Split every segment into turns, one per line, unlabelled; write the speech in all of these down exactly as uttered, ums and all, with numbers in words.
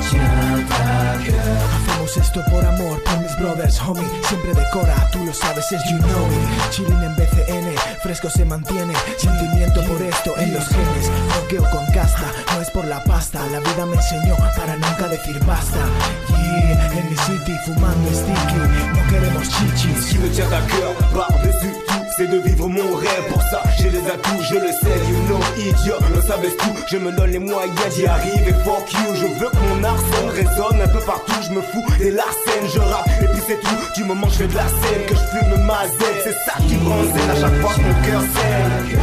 tient à cœur.
Hacemos esto por amor, por mis brothers, homie. Siempre decora, tú lo sabes, es you know me. Chilling en B C N, fresco se mantiene. Sentimiento por esto en los genes. Roqueo con casta, no es por la pasta. La vida me enseñó para nunca decir basta. Yeah, en mi city fumando sticky. No queremos chichis.
Ce qui me tient à cœur par-dessus tout, c'est de vivre mon rêve. Pour ça j'ai les atouts, je le sais, you know idiot. Le savais tout, je me donne les moyens d'y arriver. Fuck you, je veux que mon art sonne, résonne un peu partout. Je me fous des larcènes, je rappe et puis c'est tout. Du moment que je fais de la scène, que je fume ma Z, c'est ça qui me rend zen à chaque fois que mon cœur saigne.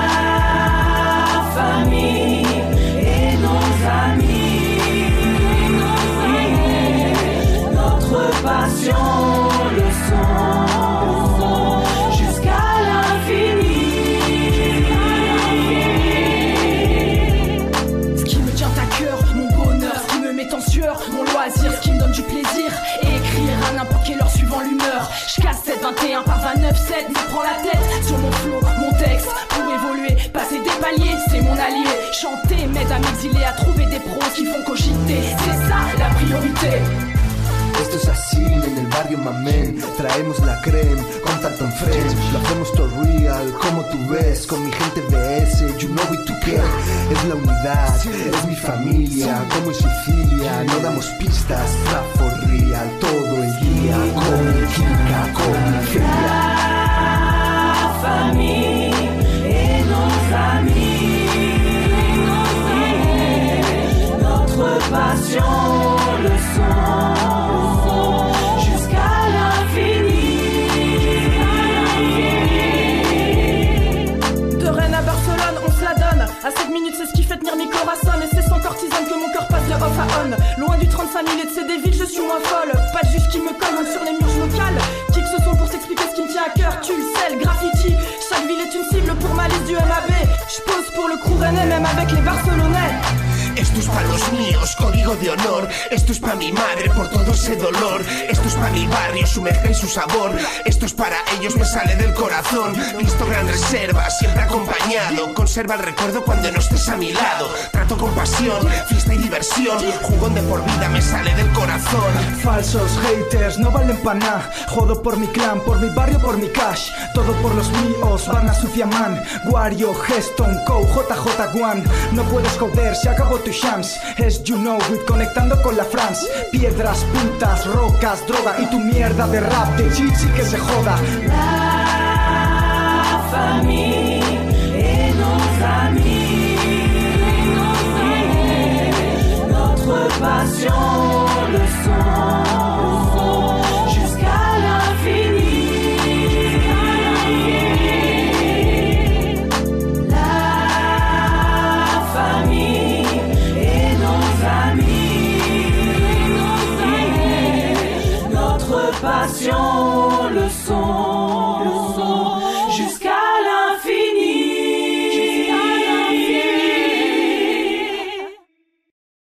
La famille et nos amis, notre passion, le son, jusqu'à l'infini.
Ce qui me tient à cœur, mon bonheur, ce qui me met en sueur, mon loisir, ce qui me donne du plaisir. Et écrire à n'importe quelle heure suivant l'humeur. J'casse sept vingt et un par vingt-neuf sept, me prends la tête sur mon flow, mon texte. Pour évoluer, passer des paliers, c'est mon allié. Chanter m'aide à m'exiler, à trouver des pros qui font cogiter. C'est ça la priorité.
Esto es así, en el barrio mamen. Traemos la creme, con Tartan Fresh. Lo hacemos todo real, como tú ves. Con mi gente B S, you know we together. Es la unidad, es mi familia. Como en Sicilia, no damos pistas. Rap for real, todo el día. Con mi clica, con mi feria.
La famille et nos amis, notre passion, le son, jusqu'à l'infini.
De Rennes à Barcelone, on se la donne. À sept minutes, c'est ce qui fait tenir mes corazones. Et c'est sans cortisone que mon cœur passe de off à on. Loin du trente-cinq mille et de ces des villes, je suis moins folle. Pas de juge qui me colle, même sur les murs, je me cale. Qui que ce soit pour s'expliquer ce qui me tient à cœur. Tu le sais, le graffiti. Chaque ville est une cible pour ma liste du M A B. J'pose pour le crew rennais, même avec les Barcelonais.
Esto es pa' los míos, código de honor. Esto es pa' mi madre por todo ese dolor. Esto es pa' mi barrio, su mezcla y su sabor. Esto es para ellos, me sale del corazón. Visto gran reserva, siempre acompañado. Conserva el recuerdo cuando no estés a mi lado. Trato con pasión, fiesta y diversión. Jugón de por vida, me sale del corazón.
Falsos haters, no valen pa' nada. Jodo por mi clan, por mi barrio, por mi cash. Todo por los míos, Barna Sucia Man. Wario, Geston, Co, J J One. No puedes joder, se acabó tu chance. Es you know it, conectando con la France. Piedras, putas, rocas, droga y tu mierda de rap de chichi que se joda.
La famille et nos amis, notre passion, le son, jusqu'à l'infini. La famille et nos amis, notre passion, le son.